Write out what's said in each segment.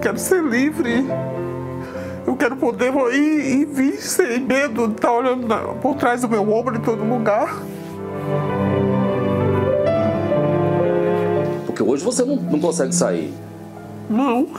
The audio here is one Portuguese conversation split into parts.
quero ser livre. Eu quero poder ir e vir sem medo de estar olhando por trás do meu ombro em todo lugar. Porque hoje você não consegue sair. Não.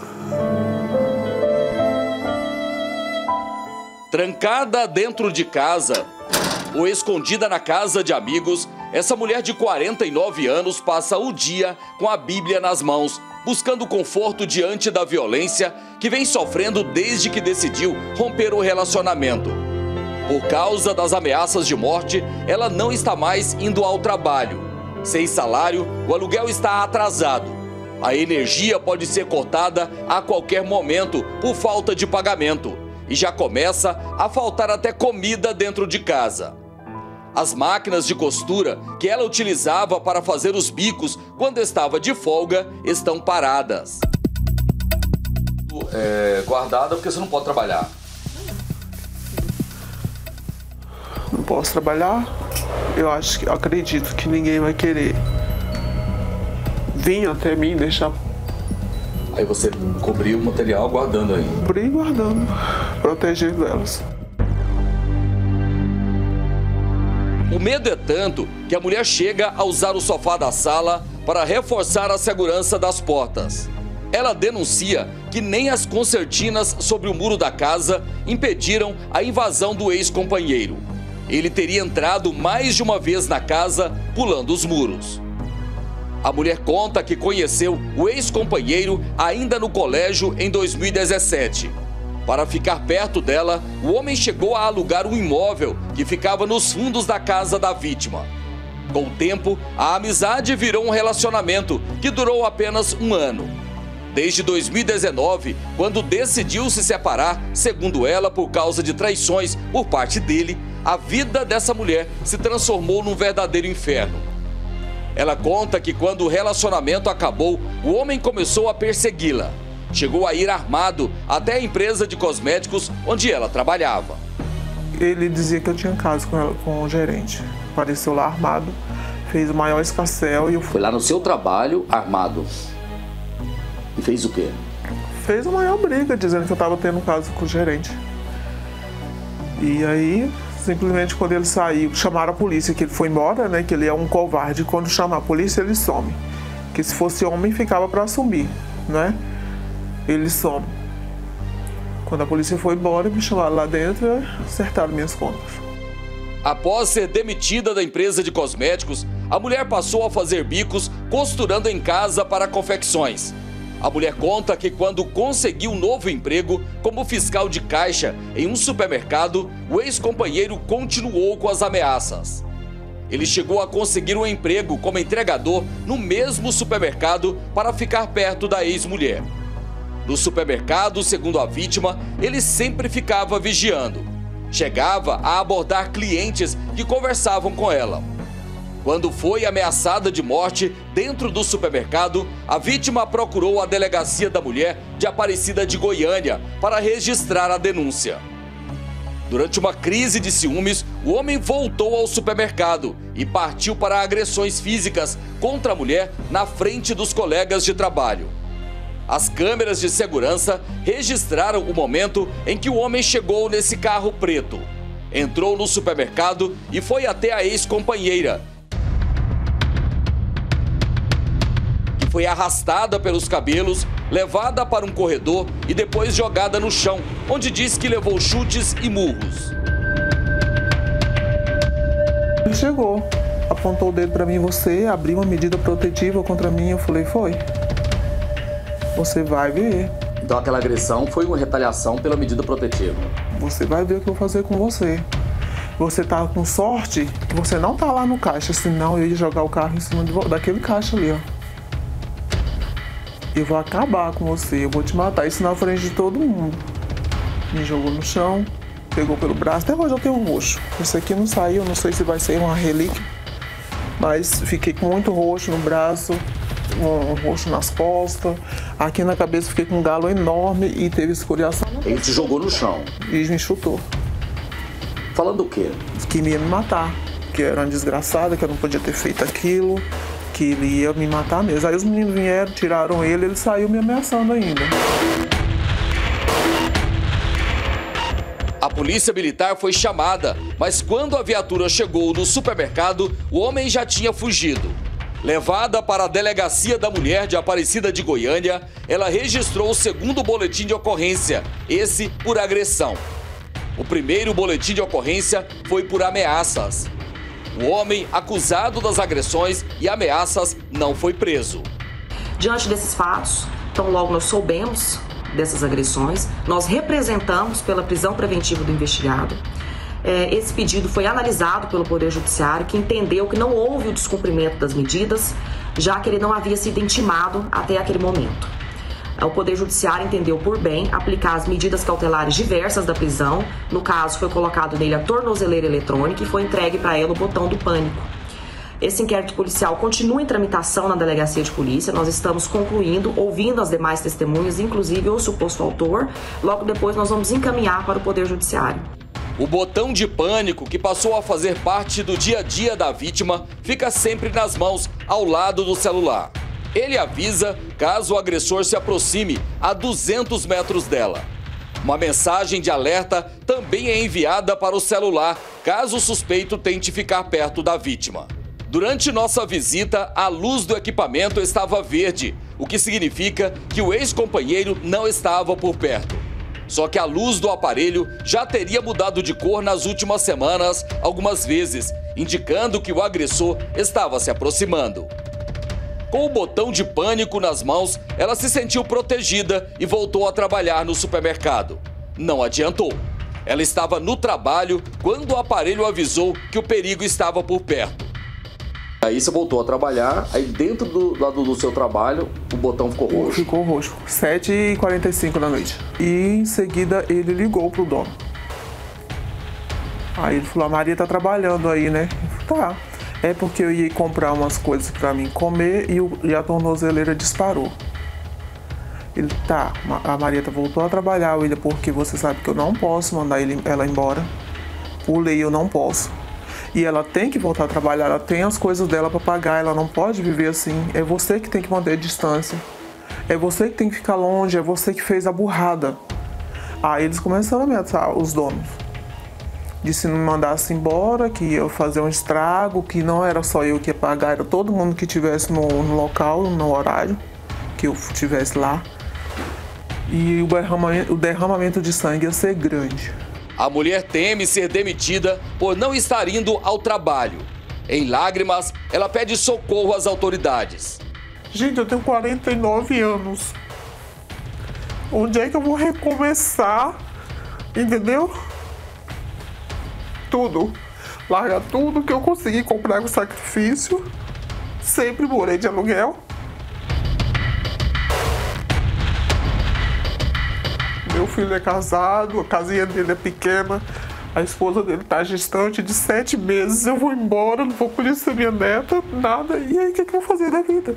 Trancada dentro de casa ou escondida na casa de amigos, essa mulher de 49 anos passa o dia com a Bíblia nas mãos, buscando conforto diante da violência que vem sofrendo desde que decidiu romper o relacionamento. Por causa das ameaças de morte, ela não está mais indo ao trabalho. Sem salário, o aluguel está atrasado. A energia pode ser cortada a qualquer momento por falta de pagamento. E já começa a faltar até comida dentro de casa. As máquinas de costura que ela utilizava para fazer os bicos quando estava de folga estão paradas. Guardada porque você não pode trabalhar. Não posso trabalhar. Eu acredito que ninguém vai querer vir até mim deixar. Aí você cobriu o material guardando aí. Cobri guardando, protegendo elas. O medo é tanto que a mulher chega a usar o sofá da sala para reforçar a segurança das portas. Ela denuncia que nem as concertinas sobre o muro da casa impediram a invasão do ex-companheiro. Ele teria entrado mais de uma vez na casa, pulando os muros. A mulher conta que conheceu o ex-companheiro ainda no colégio em 2017. Para ficar perto dela, o homem chegou a alugar um imóvel que ficava nos fundos da casa da vítima. Com o tempo, a amizade virou um relacionamento que durou apenas um ano. Desde 2019, quando decidiu se separar, segundo ela, por causa de traições por parte dele, a vida dessa mulher se transformou num verdadeiro inferno. Ela conta que quando o relacionamento acabou, o homem começou a persegui-la. Chegou a ir armado até a empresa de cosméticos onde ela trabalhava. Ele dizia que eu tinha caso com o gerente. Apareceu lá armado, fez o maior escarcéu e eu Foi lá no seu trabalho armado. E fez o quê? Fez a maior briga, dizendo que eu estava tendo um caso com o gerente. E aí, simplesmente quando ele saiu, chamaram a polícia, que ele foi embora, né? Que ele é um covarde. Quando chama a polícia, ele some. Que se fosse homem, ficava para assumir, né? Ele some. Quando a polícia foi embora, me chamaram lá dentro e acertaram minhas contas. Após ser demitida da empresa de cosméticos, a mulher passou a fazer bicos costurando em casa para confecções. A mulher conta que quando conseguiu um novo emprego como fiscal de caixa em um supermercado, o ex-companheiro continuou com as ameaças. Ele chegou a conseguir um emprego como entregador no mesmo supermercado para ficar perto da ex-mulher. No supermercado, segundo a vítima, ele sempre ficava vigiando. Chegava a abordar clientes que conversavam com ela. Quando foi ameaçada de morte dentro do supermercado, a vítima procurou a delegacia da mulher de Aparecida de Goiânia para registrar a denúncia. Durante uma crise de ciúmes, o homem voltou ao supermercado e partiu para agressões físicas contra a mulher na frente dos colegas de trabalho. As câmeras de segurança registraram o momento em que o homem chegou nesse carro preto. Entrou no supermercado e foi até a ex-companheira, que foi arrastada pelos cabelos, levada para um corredor e depois jogada no chão, onde diz que levou chutes e murros. Ele chegou, apontou o dedo para mim, você abriu uma medida protetiva contra mim. Eu falei, foi. Você vai ver. Então aquela agressão foi uma retaliação pela medida protetiva. Você vai ver o que eu vou fazer com você. Você tá com sorte que você não tá lá no caixa, senão eu ia jogar o carro em cima daquele caixa ali, ó. Eu vou acabar com você, eu vou te matar. Isso na frente de todo mundo. Me jogou no chão, pegou pelo braço. Até hoje eu tenho um roxo. Isso aqui não saiu, não sei se vai ser uma relíquia. Mas fiquei com muito roxo no braço, um roxo nas costas. Aqui na cabeça fiquei com um galo enorme e teve escoriação. Ele te jogou no chão. E me chutou. Falando o quê? Que ele ia me matar. Que eu era uma desgraçada, que eu não podia ter feito aquilo. Que ele ia me matar mesmo. Aí os meninos vieram, tiraram ele saiu me ameaçando ainda. A polícia militar foi chamada, mas quando a viatura chegou no supermercado, o homem já tinha fugido. Levada para a Delegacia da Mulher de Aparecida de Goiânia, ela registrou o segundo boletim de ocorrência, esse por agressão. O primeiro boletim de ocorrência foi por ameaças. O homem acusado das agressões e ameaças não foi preso. Diante desses fatos, então logo nós soubemos dessas agressões, nós representamos pela prisão preventiva do investigado. Esse pedido foi analisado pelo Poder Judiciário, que entendeu que não houve o descumprimento das medidas, já que ele não havia sido intimado até aquele momento. O Poder Judiciário entendeu por bem aplicar as medidas cautelares diversas da prisão. No caso, foi colocado nele a tornozeleira eletrônica e foi entregue para ela o botão do pânico. Esse inquérito policial continua em tramitação na Delegacia de Polícia. Nós estamos concluindo, ouvindo as demais testemunhas, inclusive o suposto autor. Logo depois nós vamos encaminhar para o Poder Judiciário. O botão de pânico, que passou a fazer parte do dia a dia da vítima, fica sempre nas mãos, ao lado do celular. Ele avisa caso o agressor se aproxime a 200 metros dela. Uma mensagem de alerta também é enviada para o celular, caso o suspeito tente ficar perto da vítima. Durante nossa visita, a luz do equipamento estava verde, o que significa que o ex-companheiro não estava por perto. Só que a luz do aparelho já teria mudado de cor nas últimas semanas, algumas vezes, indicando que o agressor estava se aproximando. Com o botão de pânico nas mãos, ela se sentiu protegida e voltou a trabalhar no supermercado. Não adiantou. Ela estava no trabalho quando o aparelho avisou que o perigo estava por perto. Aí você voltou a trabalhar, aí dentro do seu trabalho, o botão ficou roxo. Ficou roxo, 7h45 da noite. E em seguida ele ligou pro dono. Aí ele falou, a Maria tá trabalhando aí, né? Eu falei, tá. É porque eu ia comprar umas coisas pra mim comer e a tornozeleira disparou. Ele, tá, a Marieta voltou a trabalhar, William, porque você sabe que eu não posso mandar ela embora. Por lei eu não posso. E ela tem que voltar a trabalhar, ela tem as coisas dela para pagar, ela não pode viver assim. É você que tem que manter a distância. É você que tem que ficar longe, é você que fez a burrada. Aí eles começaram a ameaçar os donos. Disse que não me mandasse embora, que ia fazer um estrago, que não era só eu que ia pagar, era todo mundo que estivesse no local, no horário que eu estivesse lá. E o derramamento de sangue ia ser grande. A mulher teme ser demitida por não estar indo ao trabalho. Em lágrimas, ela pede socorro às autoridades. Gente, eu tenho 49 anos. Onde é que eu vou recomeçar? Entendeu? Tudo. Largar tudo que eu consegui comprar com sacrifício. Sempre morei de aluguel. Meu filho é casado, a casinha dele é pequena, a esposa dele tá gestante de 7 meses. Eu vou embora, não vou conhecer minha neta, nada. E aí, o que eu vou fazer da vida?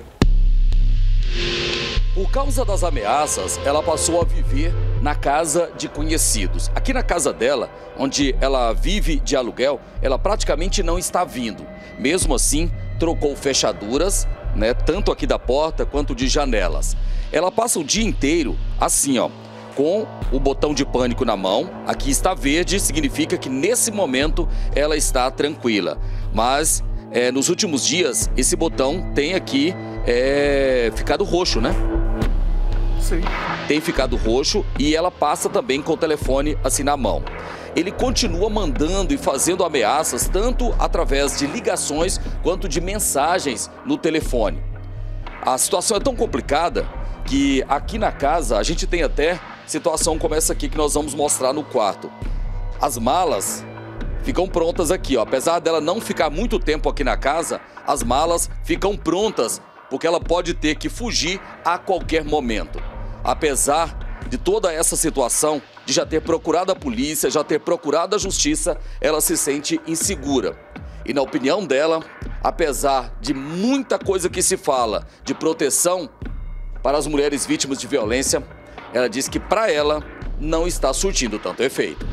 Por causa das ameaças, ela passou a viver na casa de conhecidos. Aqui na casa dela, onde ela vive de aluguel, ela praticamente não está vindo. Mesmo assim, trocou fechaduras, né, tanto aqui da porta quanto de janelas. Ela passa o dia inteiro assim, ó, com o botão de pânico na mão. Aqui está verde, significa que nesse momento ela está tranquila. Mas nos últimos dias, esse botão tem aqui ficado roxo, né? Sim. Tem ficado roxo e ela passa também com o telefone assim na mão. Ele continua mandando e fazendo ameaças, tanto através de ligações quanto de mensagens no telefone. A situação é tão complicada que aqui na casa a gente tem até situação como essa aqui que nós vamos mostrar no quarto. As malas ficam prontas aqui, ó. Apesar dela não ficar muito tempo aqui na casa, as malas ficam prontas, porque ela pode ter que fugir a qualquer momento. Apesar de toda essa situação, de já ter procurado a polícia, já ter procurado a justiça, ela se sente insegura. E na opinião dela, apesar de muita coisa que se fala de proteção para as mulheres vítimas de violência, ela diz que para ela não está surtindo tanto efeito.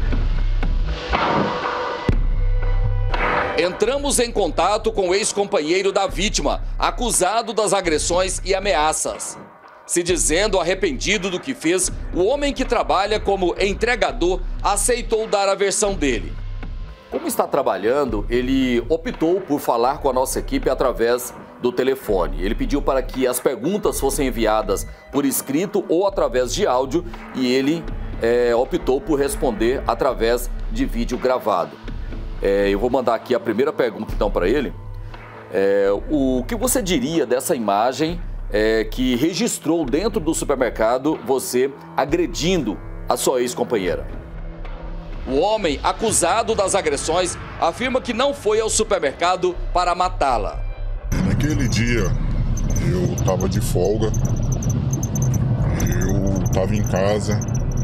Entramos em contato com o ex-companheiro da vítima, acusado das agressões e ameaças. Se dizendo arrependido do que fez, o homem que trabalha como entregador aceitou dar a versão dele. Como está trabalhando, ele optou por falar com a nossa equipe através do telefone. Ele pediu para que as perguntas fossem enviadas por escrito ou através de áudio e ele optou por responder através de vídeo gravado. Eu vou mandar aqui a primeira pergunta então para ele. O que você diria dessa imagem que registrou dentro do supermercado você agredindo a sua ex-companheira? O homem acusado das agressões afirma que não foi ao supermercado para matá-la. Naquele dia eu estava de folga, eu estava em casa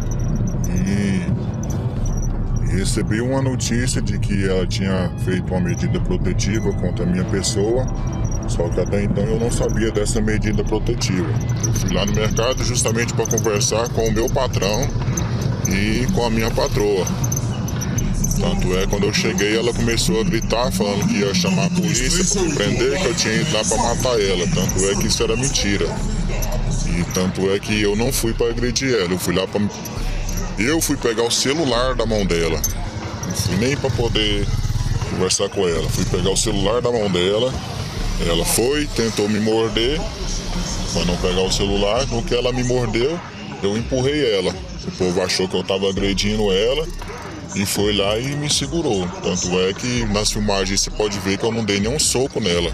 e recebi uma notícia de que ela tinha feito uma medida protetiva contra a minha pessoa, só que até então eu não sabia dessa medida protetiva. Eu fui lá no mercado justamente para conversar com o meu patrão e com a minha patroa. Tanto quando eu cheguei, ela começou a gritar, falando que ia chamar a polícia para me prender, que eu tinha ido lá para matar ela. Tanto que isso era mentira. E tanto que eu não fui para agredir ela, eu fui pegar o celular da mão dela. Não fui nem para poder conversar com ela. Fui pegar o celular da mão dela. Ela foi, tentou me morder, para não pegar o celular. No que ela me mordeu, eu empurrei ela. O povo achou que eu estava agredindo ela e foi lá e me segurou. Tanto que nas filmagens você pode ver que eu não dei nenhum soco nela.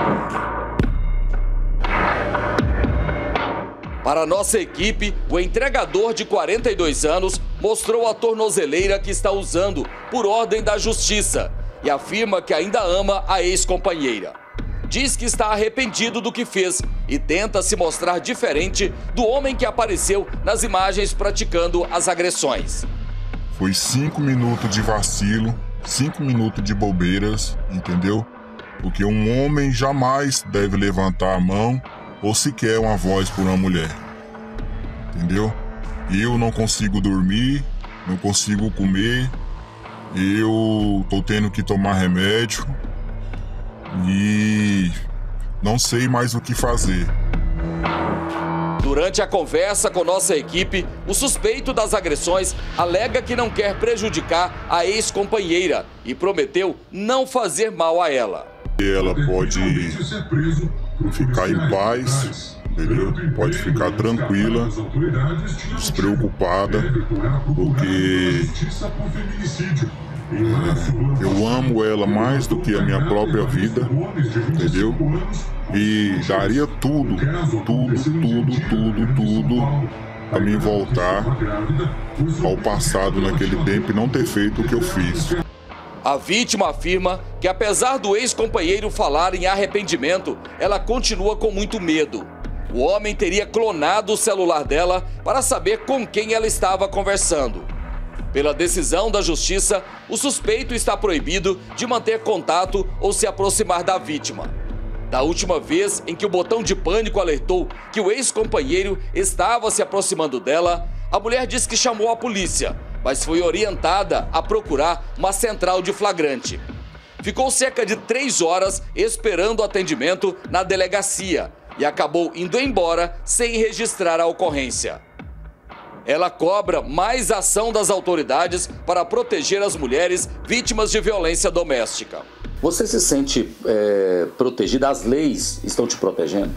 Para nossa equipe, o entregador de 42 anos mostrou a tornozeleira que está usando por ordem da justiça e afirma que ainda ama a ex-companheira. Diz que está arrependido do que fez e tenta se mostrar diferente do homem que apareceu nas imagens praticando as agressões. Foi 5 minutos de vacilo, 5 minutos de bobeiras, entendeu? Porque um homem jamais deve levantar a mão ou sequer uma voz por uma mulher, entendeu? Eu não consigo dormir, não consigo comer, eu tô tendo que tomar remédio e não sei mais o que fazer. Durante a conversa com nossa equipe, o suspeito das agressões alega que não quer prejudicar a ex-companheira e prometeu não fazer mal a ela. Ela pode ficar em paz, entendeu? Pode ficar tranquila, despreocupada, porque eu amo ela mais do que a minha própria vida, entendeu? E daria tudo para mim voltar ao passado naquele tempo e não ter feito o que eu fiz. A vítima afirma que, apesar do ex-companheiro falar em arrependimento, ela continua com muito medo. O homem teria clonado o celular dela para saber com quem ela estava conversando. Pela decisão da justiça, o suspeito está proibido de manter contato ou se aproximar da vítima. Da última vez em que o botão de pânico alertou que o ex-companheiro estava se aproximando dela, a mulher disse que chamou a polícia, mas foi orientada a procurar uma central de flagrante. Ficou cerca de 3 horas esperando o atendimento na delegacia e acabou indo embora sem registrar a ocorrência. Ela cobra mais ação das autoridades para proteger as mulheres vítimas de violência doméstica. Você se sente protegida? As leis estão te protegendo?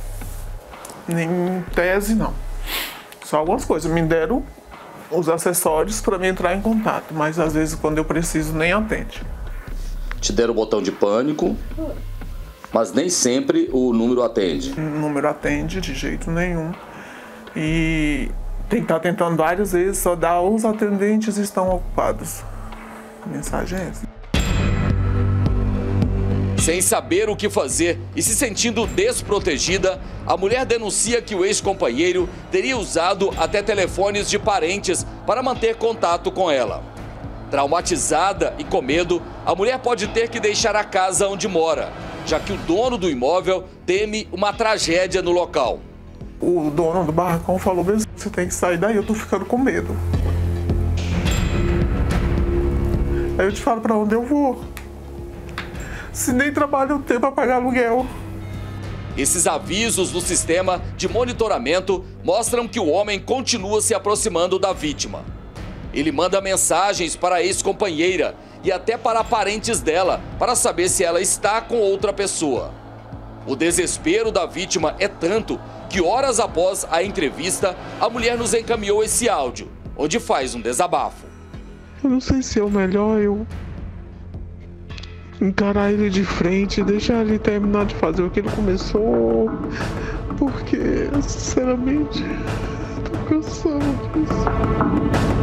Em tese, não. Só algumas coisas. Me deram os acessórios para me entrar em contato, mas às vezes quando eu preciso nem atende. Te deram o botão de pânico, mas nem sempre o número atende. O número atende de jeito nenhum. E tem que estar tentando várias vezes, só dá os atendentes estão ocupados. A mensagem é essa. Sem saber o que fazer e se sentindo desprotegida, a mulher denuncia que o ex-companheiro teria usado até telefones de parentes para manter contato com ela. Traumatizada e com medo, a mulher pode ter que deixar a casa onde mora, já que o dono do imóvel teme uma tragédia no local. O dono do barracão falou mesmo, você tem que sair daí, eu tô ficando com medo. Aí eu te falo pra onde eu vou. Se nem trabalho eu tenho pra pagar aluguel. Esses avisos no sistema de monitoramento mostram que o homem continua se aproximando da vítima. Ele manda mensagens para a ex-companheira e até para parentes dela para saber se ela está com outra pessoa. O desespero da vítima é tanto que horas após a entrevista, a mulher nos encaminhou esse áudio, onde faz um desabafo. Eu não sei se é o melhor eu encarar ele de frente, deixar ele terminar de fazer o que ele começou, porque, sinceramente, tô cansado disso.